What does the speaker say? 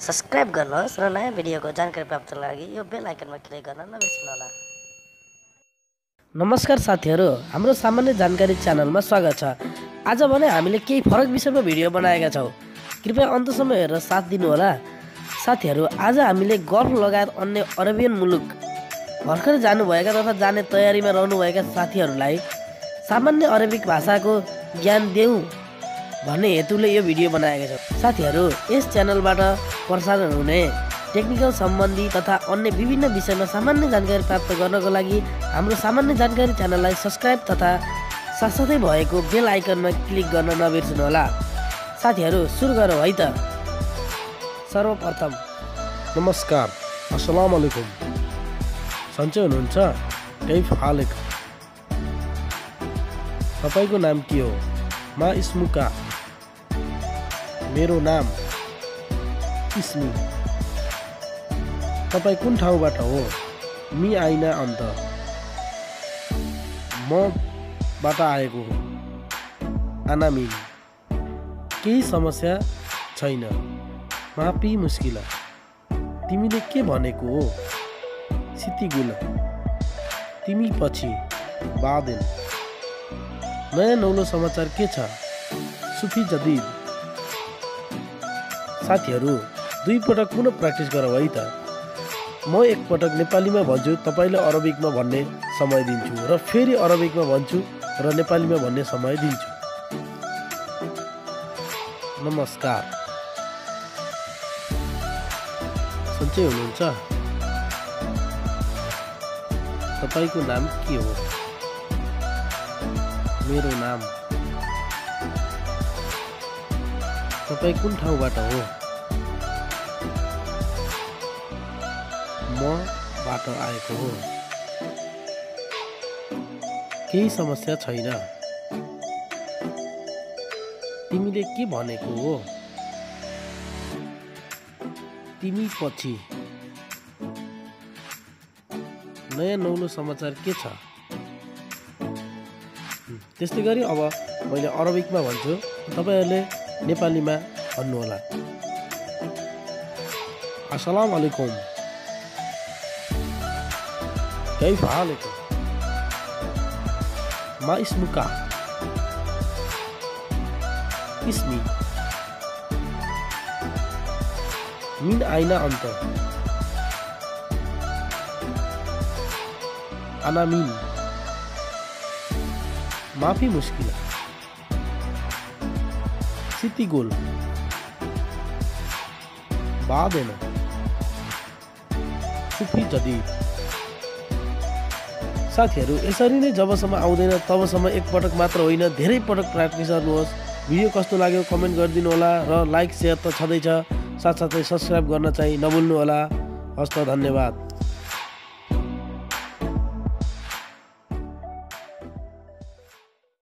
Subscribe गर्नुहोस् र नयाँ भिडियोको जानकारी प्राप्त लागि यो बेल आइकनमा क्लिक गर्न नबिर्सनुहोला। नमस्कार साथीहरू, हाम्रो सामान्य जानकारी च्यानलमा स्वागत छ। आज भने हामीले केही फरक विषयमा भिडियो बनाएका छौँ। कृपया अन्तसम्म हेरेर साथ दिनुहोला। साथीहरू, आज हामीले गल्फ लगायत अन्य अरेबियन मुलुक भर्खर जानुभएका तथा जाने तयारीमा रहनुभएका साथीहरूलाई सामान्य अरेबिक भाषाको ज्ञान देऊ भन्ने हेतुले यो भिडियो बनाएका छौँ। साथीहरू, यस च्यानलबाट प्रसारण हुने टेक्निकल सम्बन्धी तथा अन्य विभिन्न विषयमा सामान्य जानकारी प्राप्त गर्नको लागि हाम्रो सामान्य जानकारी च्यानललाई सब्सक्राइब तथा साथसाथै भएको बेल आइकनमा क्लिक गर्न नबिर्सनुहोला। साथीहरू, सुरु गरौँ है त। सर्वप्रथम नमस्कार, अस्सलाम वालेकुम। सन्चै हुनुहुन्छ? कैफ हालक? तपाईँको नाम के हो? मा इस्मुका? मेरो नाम इस्मी। तपाईँ कुन ठाउँबाट हो? मी आइना अन्त। म बाट आएको हो। आनामिन। केही समस्या छैन। मापी मुस्किला। तिमीले के भनेको हो? सितिगुल। तिमी पछि। बादेन। नयाँ नौलो समाचार के छ? सुफी जदिद। साथीहरू, दुई पटक पुनः प्र्याक्टिस गरौँ है त। म एक पटक नेपालीमा भन्छु, तपाईँले अरबिकमा भन्ने समय दिन्छु र फेरि अरबिकमा भन्छु र नेपालीमा भन्ने समय दिन्छु। नमस्कार। सन्चै हुनुहुन्छ? तपाईँको नाम के हो? मेरो नाम। तपाईँ कुन ठाउँबाट हो? म बाट आएको हो। केही समस्या छैन। तिमीले के भनेको हो? तिमी पछि। नयाँ नौलो समाचार के छ? त्यस्तै गरी अब मैले अरबिकमा भन्छु, तपाईँहरूले नेपालीमा भन्नुहोला। अस्सलाम वालेकुम। कैफ हालक? मा इस्मुका? इस्मी। मिन आइना अन्त। अनामिन। माफी मुश्किल। सिटी गोल। बादेन। सुफी जदिद। साथीहरू, यसरी नै जबसम्म आउँदैन तबसम्म एक पटक मात्र होइन, धेरै पटक प्र्याक्टिस गर्नुहोस्। भिडियो कस्तो लाग्यो कमेन्ट गरिदिनु होला र लाइक सेयर त छँदैछ, साथसाथै सब्सक्राइब गर्न चाहिँ नभुल्नु होला। हस्त, धन्यवाद।